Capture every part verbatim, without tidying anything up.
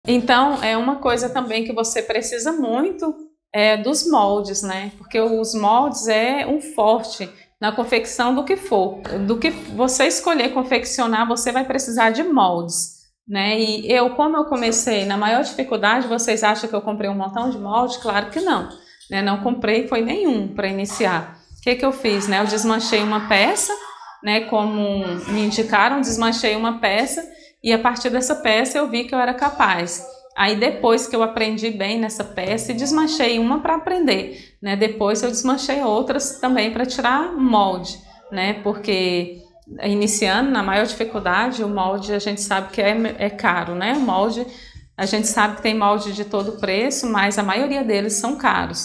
Então, é uma coisa também que você precisa muito é, dos moldes, né? Porque os moldes é um forte na confecção do que for. Do que você escolher confeccionar, você vai precisar de moldes, né? E eu, como eu comecei na maior dificuldade, vocês acham que eu comprei um montão de molde? Claro que não, né? Não comprei, foi nenhum para iniciar. O que que eu fiz, né? Eu desmanchei uma peça, né? Como me indicaram, desmanchei uma peça e a partir dessa peça eu vi que eu era capaz. Aí depois que eu aprendi bem nessa peça e desmanchei uma para aprender, né? Depois eu desmanchei outras também para tirar molde, né? Porque iniciando na maior dificuldade, o molde a gente sabe que é, é caro, né? O molde, a gente sabe que tem molde de todo preço, mas a maioria deles são caros.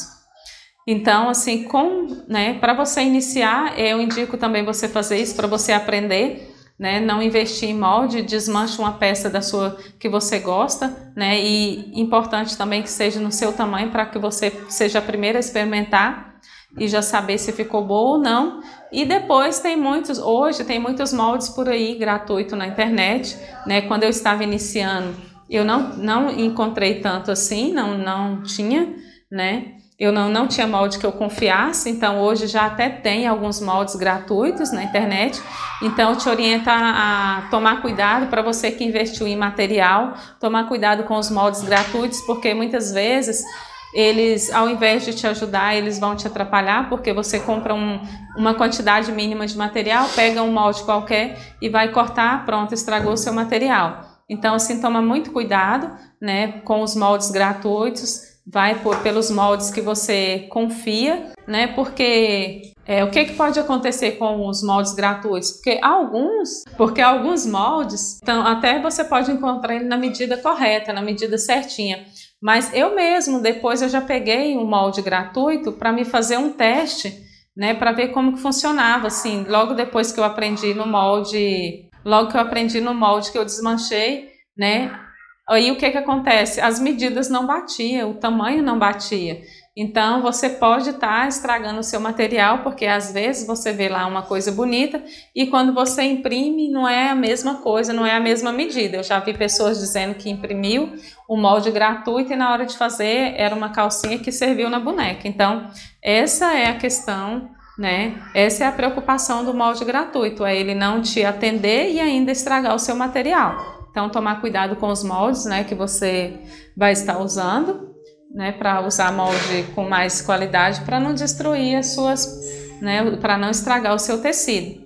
Então, assim, com, né, para você iniciar, eu indico também você fazer isso para você aprender, né, não investir em molde, desmanche uma peça da sua que você gosta, né, e importante também que seja no seu tamanho para que você seja a primeira a experimentar e já saber se ficou boa ou não. E depois tem muitos, hoje tem muitos moldes por aí gratuito na internet, né, quando eu estava iniciando, eu não, não encontrei tanto assim, não, não tinha, né, eu não, não tinha molde que eu confiasse, então hoje já até tem alguns moldes gratuitos na internet, então eu te oriento a, a tomar cuidado para você que investiu em material, tomar cuidado com os moldes gratuitos, porque muitas vezes eles, ao invés de te ajudar, eles vão te atrapalhar, porque você compra um, uma quantidade mínima de material, pega um molde qualquer e vai cortar, pronto, estragou o seu material. Então assim, toma muito cuidado, né, com os moldes gratuitos, vai por, pelos moldes que você confia, né? Porque é, o que, que pode acontecer com os moldes gratuitos? Porque alguns, porque alguns moldes, então, até você pode encontrar ele na medida correta, na medida certinha. Mas eu mesmo, depois eu já peguei um molde gratuito para me fazer um teste, né? Para ver como que funcionava, assim. Logo depois que eu aprendi no molde, logo que eu aprendi no molde que eu desmanchei, né? Aí o que que acontece? As medidas não batiam, o tamanho não batia. Então você pode estar estragando o seu material, porque às vezes você vê lá uma coisa bonita e quando você imprime não é a mesma coisa, não é a mesma medida. Eu já vi pessoas dizendo que imprimiu um molde gratuito e na hora de fazer era uma calcinha que serviu na boneca. Então essa é a questão, né? Essa é a preocupação do molde gratuito, é ele não te atender e ainda estragar o seu material. Então, tomar cuidado com os moldes, né, que você vai estar usando, né, para usar molde com mais qualidade, para não destruir as suas, né, para não estragar o seu tecido.